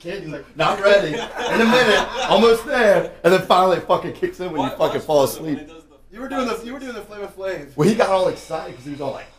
kid. He's like, not ready. In a minute, almost there. And then finally it fucking kicks in when you fucking fall asleep. You were doing the Flame of Flav. Well, he got all excited because he was all like,